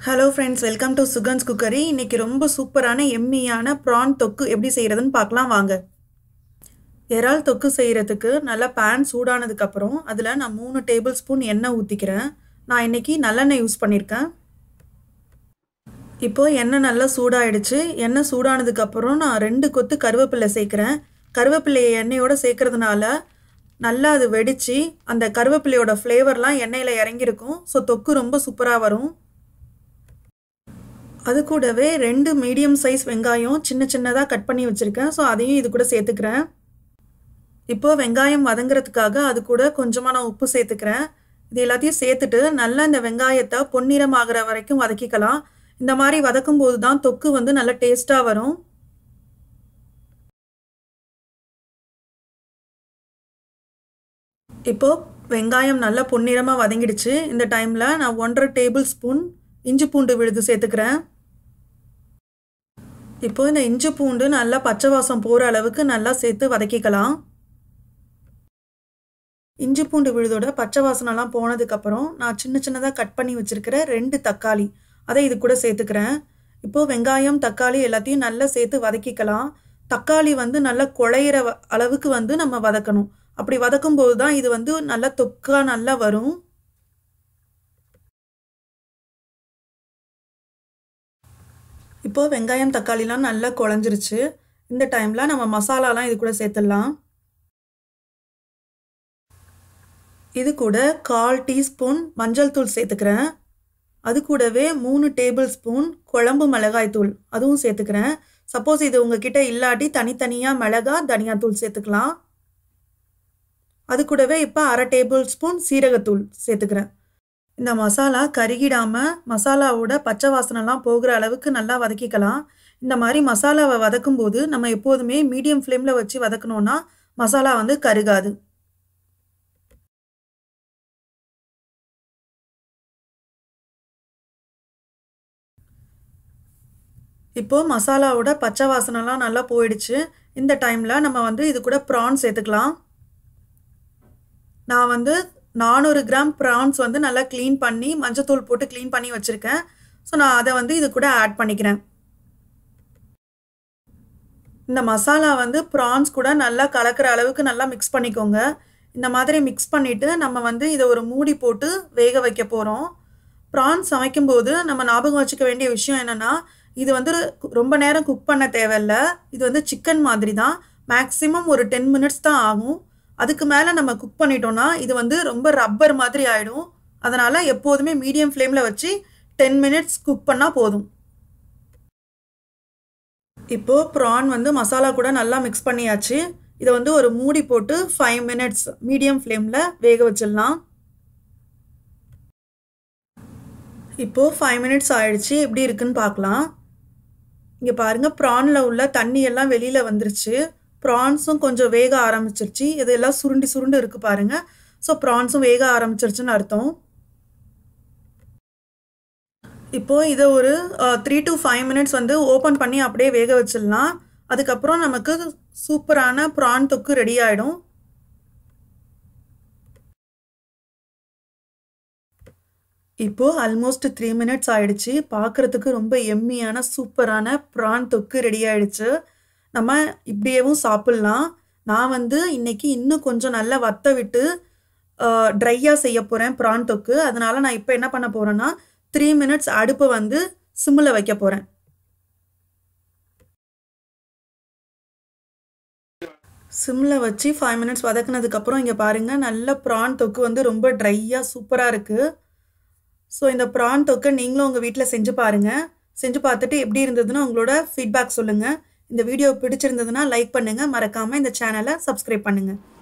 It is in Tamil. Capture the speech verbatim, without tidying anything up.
Hello friends, welcome to Sugan's Cookery. இன்னைக்கு ரொம்ப சூப்பரான எம்மியான prawn தொக்கு எப்படி செய்யறதுன்னு பார்க்கலாம் வாங்க. எறால் தொக்கு செய்யறதுக்கு நல்ல pan சூடானதுக்கு அப்புறம் அதுல நான் மூணு டேபிள்ஸ்பூன் எண்ணெய் ஊத்திக்கிறேன். நான் இன்னைக்கு நல்லெண்ணெய் யூஸ் பண்ணிருக்கேன். இப்போ எண்ணெய் நல்லா சூடாயிடுச்சு. எண்ணெய் சூடானதுக்கு அப்புறம் நான் ரெண்டு கொத்து கருவேப்பிலை சேர்க்கிறேன். கருவேப்பிலையை எண்ணெயோட சேர்க்கிறதுனால நல்லா அது வெடிச்சு அந்த கருவேப்பிலையோட ஃப்ளேவர்லாம் எண்ணெயில இறங்கி இருக்கும். சோ தொக்கு ரொம்ப சூப்பரா வரும். அது கூடவே ரெண்டு மீடியம் சைஸ் வெங்காயம் சின்ன சின்னதா கட் பண்ணி வச்சிருக்கேன். சோ அதையும் இது கூட சேர்த்துக்கிறேன். இப்போ வெங்காயம் வதங்கிறதுக்காக அது கூட கொஞ்சமா நான் உப்பு சேர்த்துக்கிறேன். இது எல்லாத்தையும் சேர்த்துட்டு நல்லா இந்த வெங்காயத்தை பொன்னிறம் ஆகுற வரைக்கும் வதக்கிக்கலாம். இந்த மாதிரி வதக்கும் போது தான் தொக்கு வந்து நல்ல டேஸ்டா வரும். இப்போ வெங்காயம் நல்லா பொன்னிறமா வதங்கிடுச்சு. இந்த டைம்ல நான் ஒன்றரை டேபிள் ஸ்பூன் இஞ்சி பூண்டு விழுது சேர்த்துக்கிறேன். இப்போ இந்த இஞ்சி பூண்டு நல்லா பச்சை வாசம் போற அளவுக்கு நல்லா சேர்த்து வதக்கிக்கலாம். இஞ்சி பூண்டு விழுதோட பச்சை வாசனெல்லாம் போனதுக்கு அப்புறம் நான் சின்ன சின்னதா கட் பண்ணி வச்சிருக்கிற ரெண்டு தக்காளி அதை இது கூட சேர்த்துக்கிறேன். இப்போ வெங்காயம் தக்காளி எல்லாத்தையும் நல்லா சேர்த்து வதக்கிக்கலாம். தக்காளி வந்து நல்லா குழையிற அளவுக்கு வந்து நம்ம வதக்கணும். அப்படி வதக்கும் போது தான் இது வந்து நல்லா தொக்கா நல்லா வரும். இப்போ வெங்காயம் தக்காளிலாம் நல்லா குழஞ்சிருச்சு. இந்த டைம்ல நம்ம மசாலாலாம் இது கூட சேர்த்துடலாம். இது கூட கால் டீஸ்பூன் மஞ்சள் தூள் சேர்த்துக்கிறேன். அது கூடவே மூணு டேபிள் ஸ்பூன் குழம்பு மிளகாய் தூள் அதுவும் சேர்த்துக்கிறேன். சப்போஸ் இது உங்ககிட்ட இல்லாட்டி தனித்தனியா மிளகா தனியா தூள் சேர்த்துக்கலாம். அது கூடவே இப்போ அரை டேபிள் ஸ்பூன் சீரகத்தூள் சேர்த்துக்கிறேன். இந்த மசாலா கருகிடாம மசாலாவோட பச்சை வாசனைலாம் போகிற அளவுக்கு நல்லா வதக்கிக்கலாம். இந்த மாதிரி மசாலாவை வதக்கும் போது நம்ம எப்போதுமே மீடியம் ஃப்ளேம்ல வச்சு வதக்கணும்னா மசாலா வந்து கருகாது. இப்போ மசாலாவோட பச்சை வாசனைலாம் நல்லா போயிடுச்சு. இந்த டைம்ல நம்ம வந்து இது கூட ப்ரான் சேர்த்துக்கலாம். நான் வந்து நானூறு கிராம் ப்ரான்ஸ் வந்து நல்லா க்ளீன் பண்ணி மஞ்சத்தூள் போட்டு க்ளீன் பண்ணி வச்சிருக்கேன். ஸோ நான் அதை வந்து இது கூட ஆட் பண்ணிக்கிறேன். இந்த மசாலா வந்து ப்ரான்ஸ் கூட நல்லா கலக்கிற அளவுக்கு நல்லா மிக்ஸ் பண்ணிக்கோங்க. இந்த மாதிரி மிக்ஸ் பண்ணிட்டு நம்ம வந்து இதை ஒரு மூடி போட்டு வேக வைக்க போகிறோம். ப்ரான்ஸ் சமைக்கும்போது நம்ம ஞாபகம் வச்சுக்க வேண்டிய விஷயம் என்னென்னா இது வந்து ரொம்ப நேரம் குக் பண்ண தேவையில்லை. இது வந்து சிக்கன் மாதிரி தான். மேக்ஸிமம் ஒரு டென் மினிட்ஸ் தான் ஆகும். அதுக்கு மேலே நம்ம குக் பண்ணிட்டோம்னா இது வந்து ரொம்ப ரப்பர் மாதிரி ஆகிடும். அதனால் எப்போதுமே மீடியம் ஃப்ளேமில் வச்சு டென் மினிட்ஸ் குக் பண்ணால் போதும். இப்போது ப்ரான் வந்து மசாலா கூட நல்லா மிக்ஸ் பண்ணியாச்சு. இதை வந்து ஒரு மூடி போட்டு ஃபைவ் மினிட்ஸ் மீடியம் ஃப்ளேமில் வேக வச்சிடலாம். இப்போது ஃபைவ் மினிட்ஸ் ஆயிடுச்சு. எப்படி இருக்குன்னு பார்க்கலாம். இங்கே பாருங்கள், ப்ரானில் உள்ள தண்ணி எல்லாம் வெளியில் வந்துருச்சு. ப்ரான்ஸும் கொஞ்சம் வேக ஆரம்பிச்சிருச்சு. இதெல்லாம் சுருண்டி சுருண்டு இருக்கு பாருங்க. ஸோ ப்ரான்ஸும் வேக ஆரம்பிச்சிருச்சுன்னு அர்த்தம். இப்போ இதை ஒரு த்ரீ டு ஃபைவ் மினிட்ஸ் வந்து ஓப்பன் பண்ணி அப்படியே வேக வச்சிடலாம். அதுக்கப்புறம் நமக்கு சூப்பரான ப்ரான் தொக்கு ரெடி ஆகிடும். இப்போ ஆல்மோஸ்ட் த்ரீ மினிட்ஸ் ஆயிடுச்சு. பார்க்கறதுக்கு ரொம்ப எம்மியான சூப்பரான ப்ரான் தொக்கு ரெடி ஆயிடுச்சு. நம்ம இப்படியேவும் சாப்பிட்லாம். நான் வந்து இன்னைக்கு இன்னும் கொஞ்சம் நல்லா வத்த விட்டு ட்ரையாக செய்ய போகிறேன் ப்ரான் தொக்கு. அதனால நான் இப்போ என்ன பண்ண போகிறேன்னா த்ரீ மினிட்ஸ் அடுப்பை வந்து சிம்மில் வைக்க போகிறேன். சிம்மில் வச்சு ஃபைவ் மினிட்ஸ் வதக்குனதுக்கப்புறம் இங்கே பாருங்கள், நல்ல ப்ரான் தொக்கு வந்து ரொம்ப ட்ரையாக சூப்பராக இருக்குது. ஸோ இந்த ப்ரான் தொக்கை நீங்களும் உங்கள் வீட்டில் செஞ்சு பாருங்கள். செஞ்சு பார்த்துட்டு எப்படி இருந்ததுன்னு உங்களோட ஃபீட்பேக் சொல்லுங்கள். இந்த வீடியோ பிடிச்சிருந்ததுன்னா லைக் பண்ணுங்கள். மறக்காமல் இந்த சேனலை சப்ஸ்கிரைப் பண்ணுங்கள்.